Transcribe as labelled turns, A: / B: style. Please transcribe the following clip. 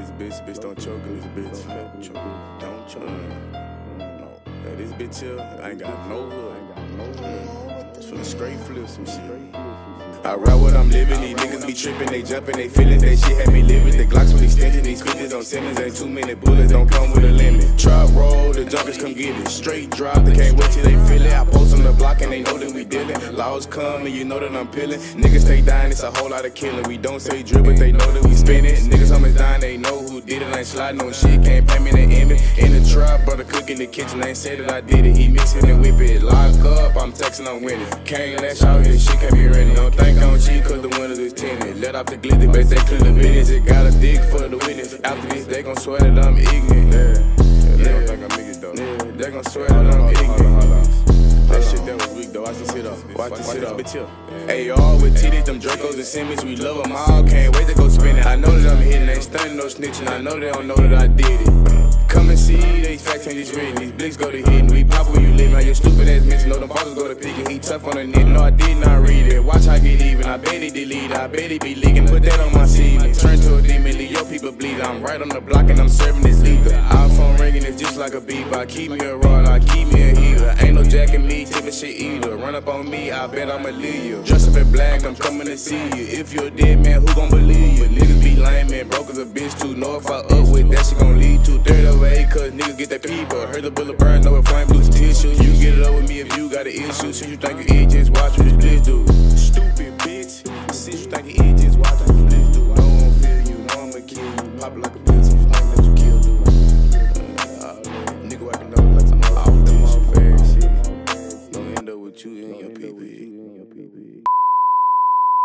A: bitch don't choke in this bitch. Don't choke. No. Yeah, this bitch here, I ain't got no hood. It's from the straight flips and shit. I ride what I'm living, these niggas be tripping, they jumping, they feeling that shit had me living. The Glocks with extension, these 50s on Simmons, ain't 2 minute bullets, don't come with a limit. Trap roll, the junkers come get it. Straight drop, they can't wait till they feel it. I post on the block and they know that we dealin'. Laws come and you know that I'm peeling. Niggas stay dying, it's a whole lot of killing. We don't say drip, but they know that we spin it. Niggas homies dying, they know who did it. I ain't sliding on shit, can't pay me the image. In the trap, brother cook in the kitchen, I ain't say that I did it. He mix it and whip it. Lock up, I'm texting, I'm winning. Can't lash out, this shit can't be ready. Don't think I'm cheap, cause the windows is tinted. Let off the glitzy, but they clear the business. It got a dick for the witness. After this, they gon' swear that I'm ignorant. They don't think I'm ignorant though. They gon' swear that I'm ignorant. That shit that was weak though, watch this shit up. Watch this shit up. AR with titties, them Dracos and Simmons, we love them all, can't wait to go spin it. I know that I'm hitting, ain't stunning, no snitching, I know they don't know that I did it. Come and see, these facts ain't just written, these blicks go to hitting, we pop where you live, now your stupid ass bitch know them fathers go to picking, he tough on the knit, no I did not read it, watch I get even, I bet he delete, I bet he be leaking, put that on my CV, turn to a demon, leave your people bleed, I'm right on the block and I'm serving this leader, iPhone ringing, it's just like a beep, I keep me a rod, I keep me a healer, ain't no jacking me, tipping shit either, run up on me, I bet I'ma leave you, dress up in black, I'm coming to see you, if you're dead man, who gon' believe you, niggas be lame man, broke as a bitch too, know if I up with that shit gon' lead to 30 over 8, cause niggas get that people, heard the bullet burn, know it flame blues tissue, you get it up with me if you got an issue, since you think you eat, just watch what this bitch do, stupid bitch, since you think you eat, just watch what this bitch do, I don't feel you, know I'ma kill you, pop it like a bitch, since you think that you kill dude, nigga wiping nose like I'm off the motherfucker shit, don't end up with you and your people.